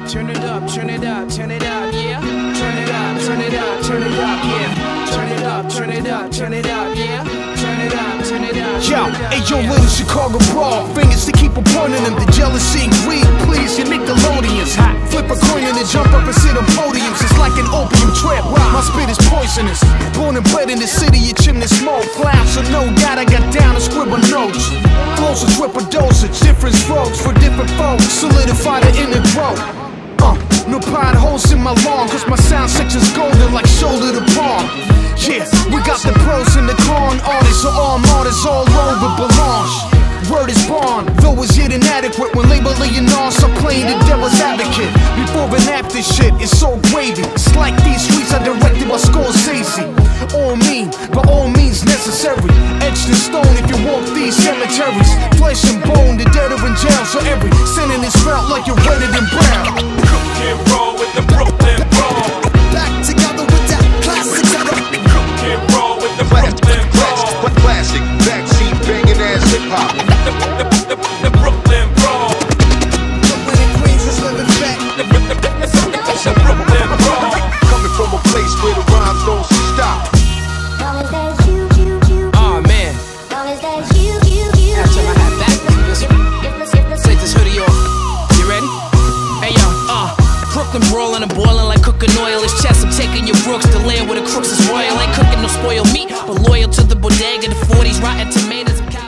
Turn it up, turn it up, turn it up, yeah. Turn it up, turn it up, turn it up, yeah. Turn it up, turn it up, turn it up, yeah. Turn it up, turn it up. Yo, hey yo, little Chicago brawl, fingers to keep upon them. The jealousy and greed, please, you Nickelodeons. Flip a coin and then jump up and sit on podiums. It's like an opium trap. My spit is poisonous. Born and bred in the city, your chimney smoke clouds. So no doubt I got down and scribble notes. Flows a triple dosage, different strokes for different folks. Solidify the inner growth. No potholes in my lawn, cause my sound section's golden like shoulder to palm. Yeah, we got the pros and the con artists, so all artists all over Belange. Word is born, though is yet inadequate when labeling us are playing the devil's advocate. Before and after shit is so gravy. It's like these streets are directed by Scorsese. All mean, by all means necessary. Etched in stone if you walk these cemeteries. Flesh and bone, the dead are in jail, so every sentence is felt like you're redder than brown. Cook and roll with the Brooklyn brawl. Back together with that classic setup. Cook and roll with the Brooklyn brawl. Classic, backseat banging ass hip hop. The Brooklyn brawl. Brooklyn and Queens is living back. The Brooklyn brawl. Coming from a place where the rhymes don't stop. Long as there's you. Oh man, Long as there's you. I turn my hat back. Take this hoodie off. You ready? Hey yo, Brooklyn brawling and boiling like cooking oil. It's chess, I'm taking your brooks. The land where the crooks is royal. Ain't cooking no spoiled meat, but loyal to the bodega. The 40s, rotten tomatoes.